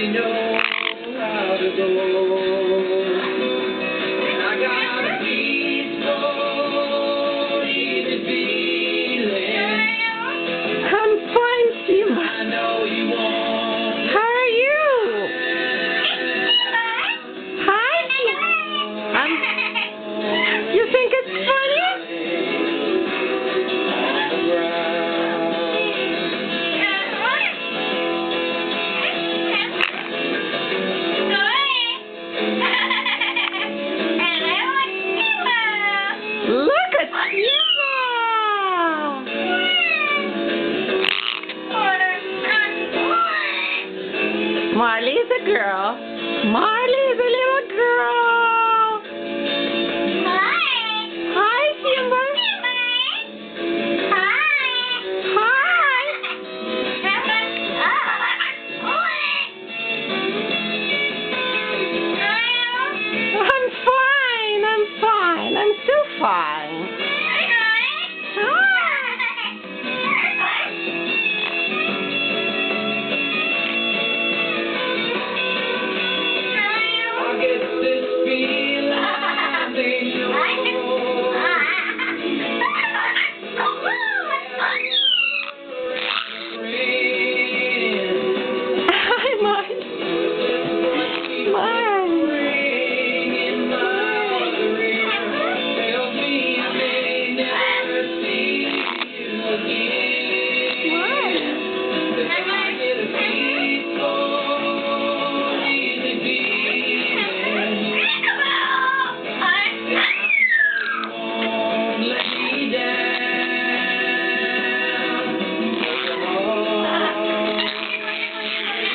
they know how to go. And I got a peaceful, easy feeling. I'm fine, Sima. I know you won't. How are you? Hi, Sima. You think it's funny? Look at Sima! Marley's a girl. Marley